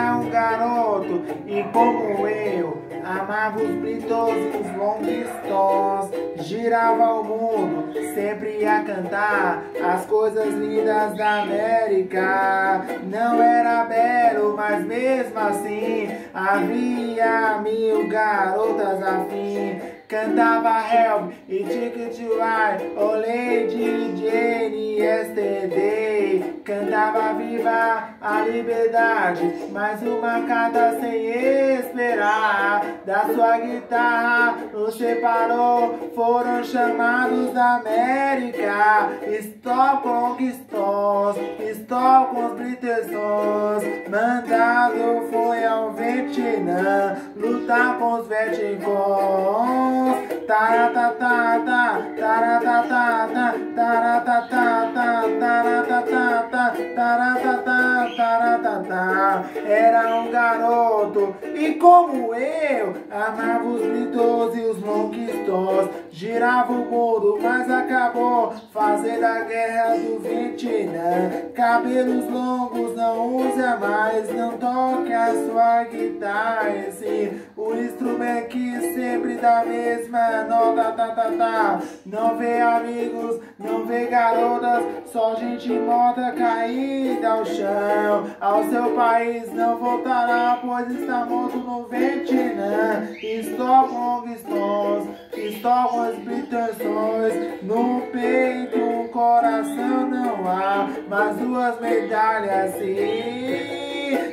Era um garoto e como eu amava os Beatles e os Rolling Stones. Girava o mundo, sempre ia cantar as coisas lindas da América. Não era belo, mas mesmo assim havia 1000 garotas afim. Cantava Help e Ticket to Ride, oh Lady Jane Yesterday. Cantava Viva a Liberdade, mais uma carta sem esperar. Da sua guitarra nos separou, foram chamados da América. Stop com os Stones, stop com os Britesons. Mandado foi ao Vietnã, lutar com os Vietcongos. Taratatata, taratatata, taratatata, taratatata, taratatata, taratata. Era um garoto e como eu amava os Beatles e os Rolling Stones. Girava o mundo, mas acabou fazendo a guerra do Vietnã. Cabelos longos não usa mais, não toque a sua guitarra, sim, o instrumento que sempre dá a mesma nota, Não vê amigos, não vê garotas, só gente morta caída ao chão. Ao seu país não voltará, pois está morto no Vietnã. Estou com Stones, estou com as pretensões. No peito, o coração não há, mas 2 medalhas sim.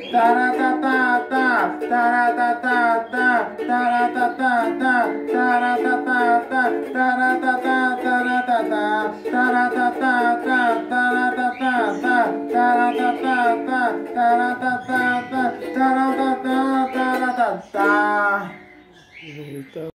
Taratatata, taratatata, taratatata, taratatata, taratata, taratata, taratata, taratata, taratata, taratata, taratata, taratata.